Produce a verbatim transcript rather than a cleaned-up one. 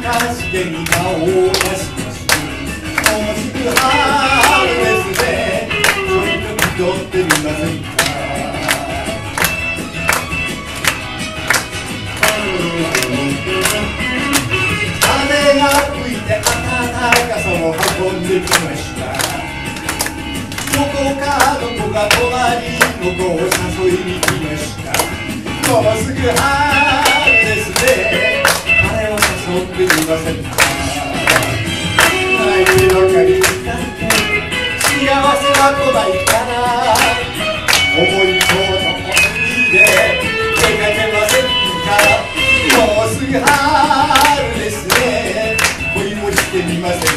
かしげに顔を出します。もうすぐ春ですね。ちょいと気取ってみませんか。風が吹いて暖かさを運んできました。どこかどこが隣の子を誘いに来ました。もうすぐ春ですね。彼を誘ってみませんか。何ばかりになって幸せは来ないかな。思いとの思いで出かけませんか。もうすぐ春ですね。恋をしてみませんか。